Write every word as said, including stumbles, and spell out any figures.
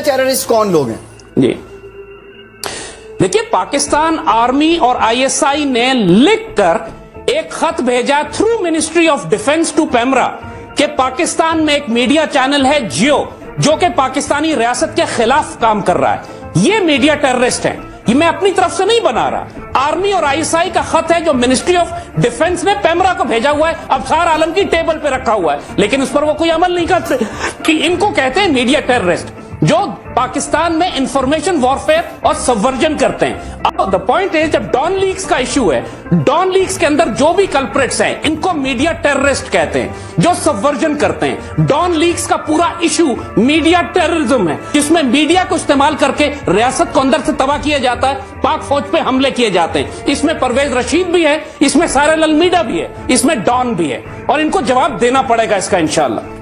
Terrorist कौन लोग हैं? जी देखिए, पाकिस्तान आर्मी और आईएसआई ने लिखकर एक खत भेजा through ministry of defence to PEMRA कि पाकिस्तान में एक मीडिया चैनल है जियो जो कि पाकिस्तानी रियासत के खिलाफ काम कर रहा है। ये मीडिया टेररिस्ट है, ये मैं अपनी तरफ से नहीं बना रहा। आर्मी और आईएसआई का खत है जो मिनिस्ट्री ऑफ डिफेंस ने पेमरा को भेजा हुआ है, अफसार आलम की टेबल पे रखा हुआ है, लेकिन उस पर वो कोई अमल नहीं करते कि इनको कहते हैं मीडिया टेररिस्ट जो पाकिस्तान में इंफॉर्मेशन वॉरफेयर और सबवर्जन करते हैं। अब द पॉइंट इज, जब डॉन लीक्स का इशू है, डॉन लीक्स के अंदर जो भी कल्प्रिट्स हैं इनको मीडिया टेररिस्ट कहते हैं जो सबवर्जन करते हैं। डॉन लीक्स का पूरा इशू मीडिया टेररिज्म है, जिसमें मीडिया को इस्तेमाल करके रियासत को अंदर से तबाह किया जाता है, पाक फौज पे हमले किए जाते हैं। इसमें परवेज रशीद भी है, इसमें सारेल अलमीडा भी है, इसमें डॉन भी है, और इनको जवाब देना पड़ेगा इसका इंशाअल्लाह।